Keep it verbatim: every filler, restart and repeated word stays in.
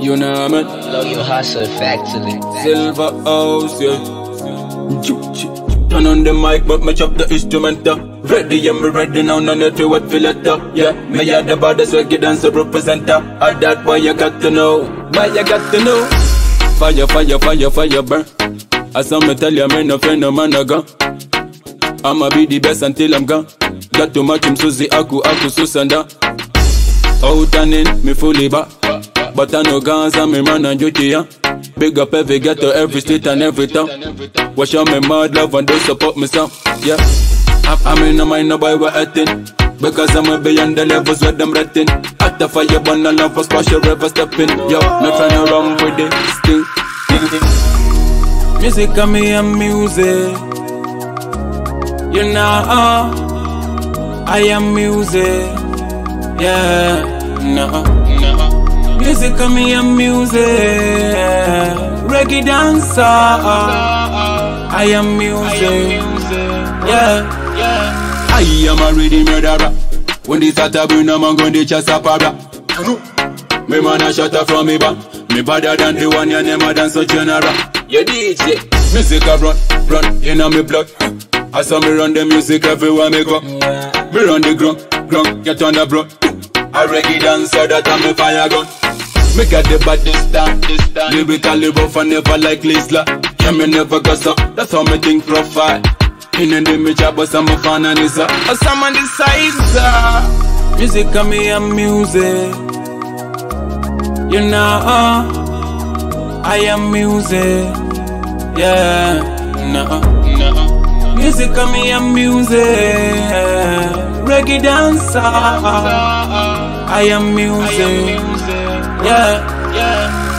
You know me. Love your hustle factory. Silver house, yeah. Turn on the mic, but me chop the instrumental. Ready, yeah, me ready now, no need to what feel it up. Yeah, me are the baddest reggae dancer representer. At that boy you got to know, boy you got to know. Fire, fire, fire, fire burn. As some me tell you, me no friend, no man no gun. I'ma be the best until I'm gone. Got to match him, Suzy, Aku, Aku, Susanda. Out and in, me fully back. But I know guns and me man and duty, yeah. Big up every ghetto, every state and every town. Watch out me mad love and they support me some, yeah. I'm in a mind no boy we're acting. Because I'm a beyond the levels where them rating. At the fire burn and love for splash your river stepping. Yo, not trying to run with it, sting. Music and me and music. You know, I am music. Yeah, no, no. Music and me and music. Reggae dancer. I am music. Yeah, yeah. I am a ready murderer. When this at a burn, I'm going to chase a para. Me man a shut up from me back. Me better than the one you never done so general. You D J. Music a run, run in on me blood. I saw me run the music everywhere me go. Me run the ground, ground, get on the bro. I reggae dancer that I'm a fire gun. Me got the baddest down, this down. Lyrically rough and never like Lisla. Yeah, me never goes up, that's how me think profile. In the image, but I'm a fan and it's a some on the sides. Music and me and music. You know, I am music. Yeah, no, no. Music and me and music. Reggae dancer. I am music. Yeah, yeah.